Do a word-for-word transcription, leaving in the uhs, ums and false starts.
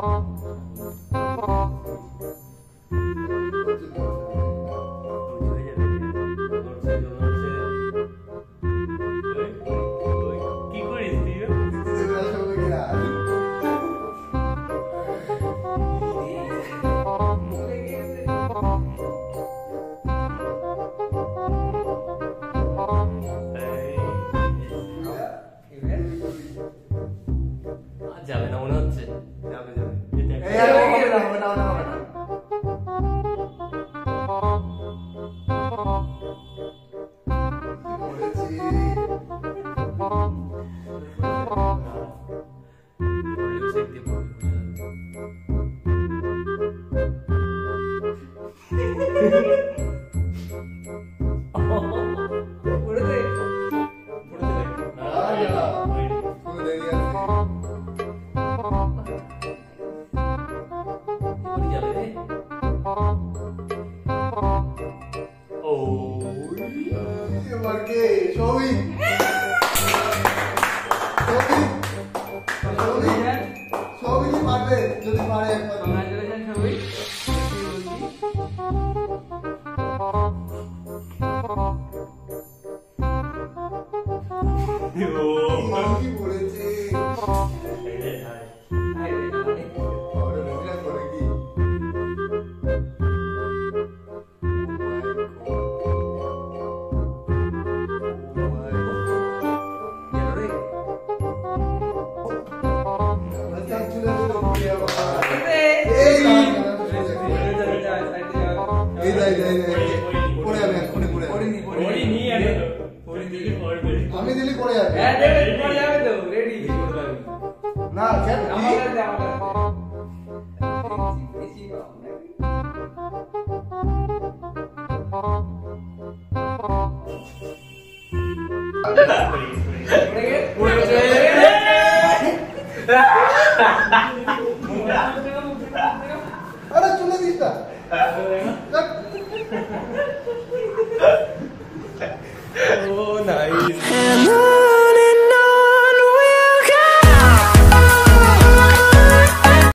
যাবে না মনে হচ্ছে। যাবে যাবে। এই আর হবে না হবে না হবে না হবে না। আমি দিলি পড়ে যাবে। হ্যাঁ দে পড়ে যাবে তো রেডি না খেল আমার কাছে আমার কাছে বেশি কম নাকি আরে চলে দিস না